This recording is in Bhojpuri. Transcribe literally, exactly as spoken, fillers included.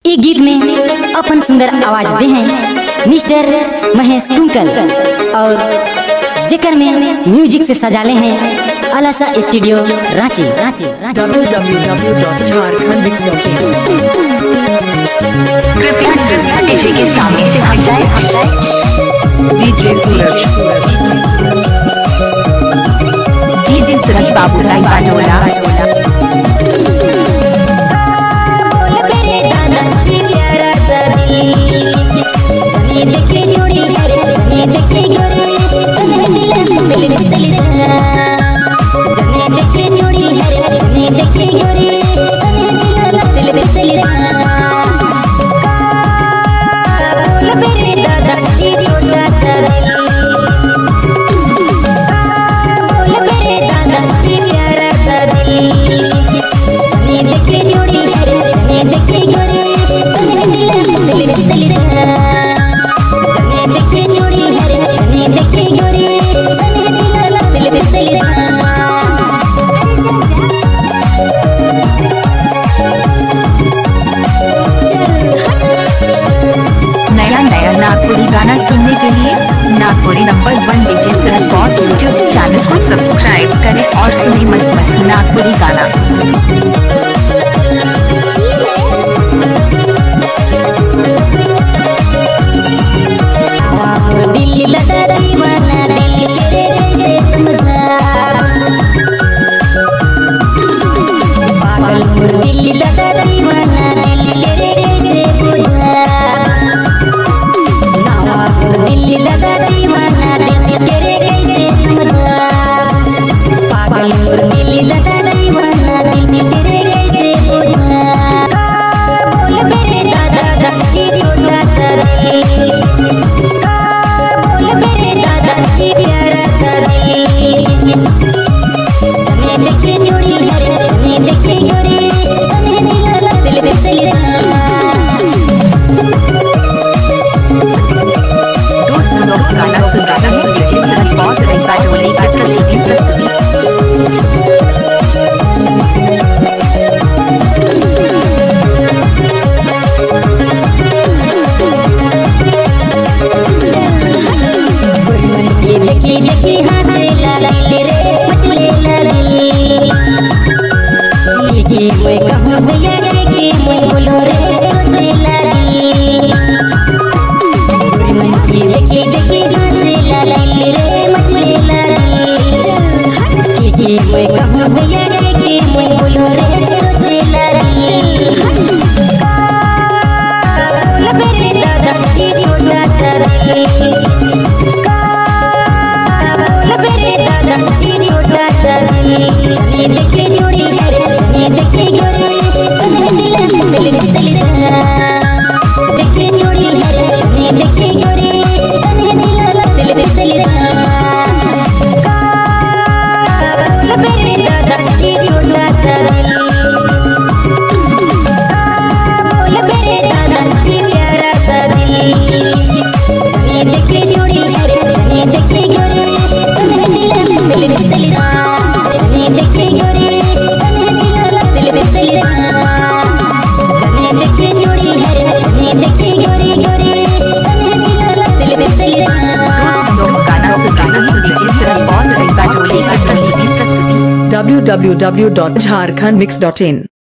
इस गीत में अपन सुंदर आवाज दे हैं मिस्टर महेश कुंकल और जेकर में म्यूजिक से सजाले हैं अलासा studio Ranchi Ranchi W W W dot Jharkhand mix dot in. कृपया कृपया डीजे के सामने से हट जाए हट जाए डीजे सूरज डीजे सूरज बाबू राय बाटोला नागपुरी गाना सुनने के लिए Nagpuri number one DJ Suraj boss YouTube channel को सब्सक्राइब करें और सुने मस्त मस्त नागपुरी गाना। W W W dot Jharkhand mix dot इन।